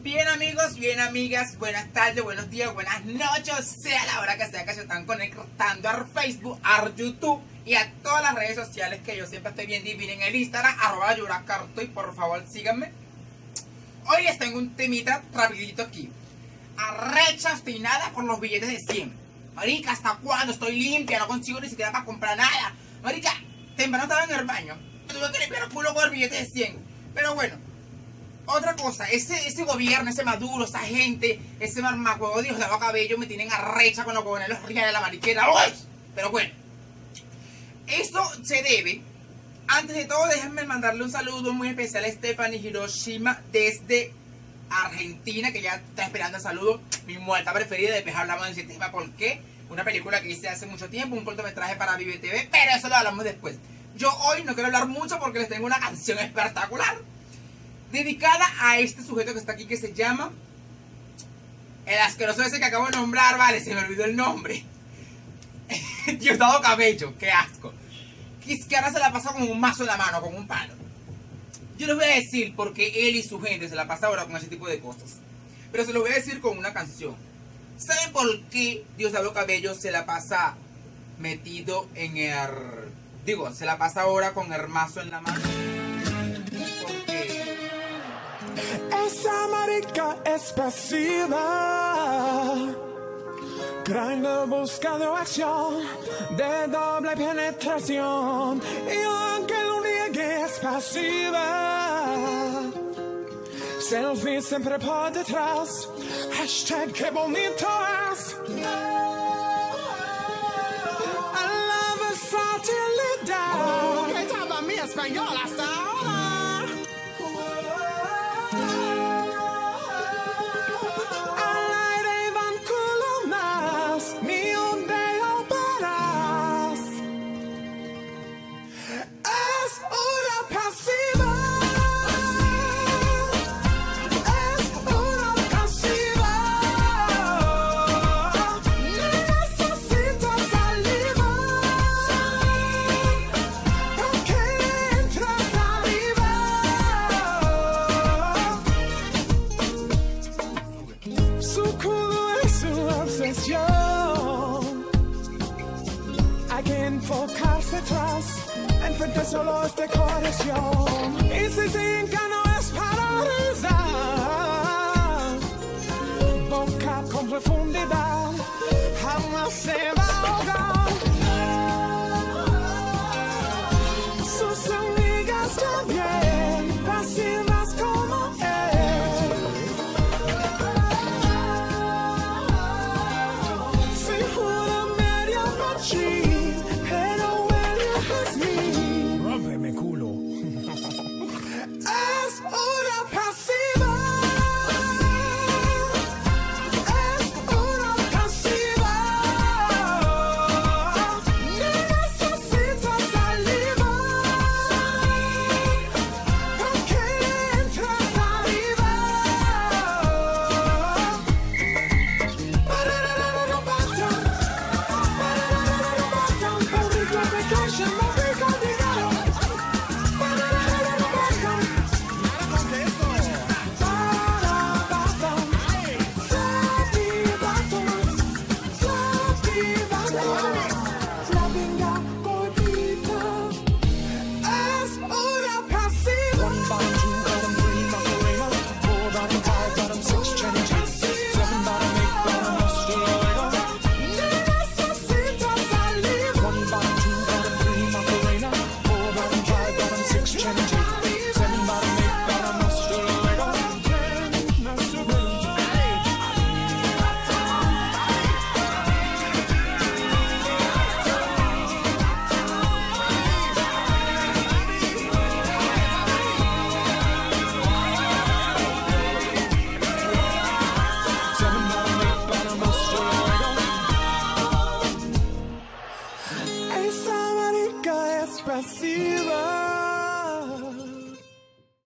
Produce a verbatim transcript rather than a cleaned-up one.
Bien amigos, bien amigas, buenas tardes, buenos días, buenas noches, sea la hora que sea que se están conectando a Facebook, a YouTube y a todas las redes sociales que yo siempre estoy viendo. Y miren el Instagram, arroba yuracarto, y por favor síganme. Hoy les tengo un temita rapidito aquí. Arrecha obstinada por los billetes de cien. Marica, ¿hasta cuándo? Estoy limpia, no consigo ni siquiera para comprar nada. Marica, temprano estaba en el baño, tuve que limpiar el culo con el billete de cien. Pero bueno, otra cosa, ese, ese gobierno, ese Maduro, esa gente, ese marmacuevo Dios de cabello me tienen arrecha con los gobernados de la mariquera. ¡Uy! Pero bueno, esto se debe, antes de todo déjenme mandarle un saludo muy especial a Stephanie Hiroshima desde Argentina, que ya está esperando el saludo. Mi muerta preferida, después hablamos de ese tema, ¿por qué? Una película que hice hace mucho tiempo, un cortometraje para Vive T V, pero eso lo hablamos después. Yo hoy no quiero hablar mucho porque les tengo una canción espectacular dedicada a este sujeto que está aquí, que se llama el asqueroso ese que acabo de nombrar, vale, se me olvidó el nombre. Diosdado Cabello, qué asco. Es que ahora se la pasa con un mazo en la mano, con un palo. Yo les voy a decir por qué él y su gente se la pasa ahora con ese tipo de cosas, pero se lo voy a decir con una canción. ¿Saben por qué Diosdado Cabello se la pasa metido en el... Digo, se la pasa ahora con el mazo en la mano? Esa marica es pasiva, grande buscando acción de doble penetración, y aunque lo niegue es pasiva. Selfie siempre por detrás, hashtag que bonito es. I love versatilidad. Oh, que estaba mi español hasta ahora. Hay que enfocarse atrás, enfrente solo es decoración, y si cinca no es para realizar.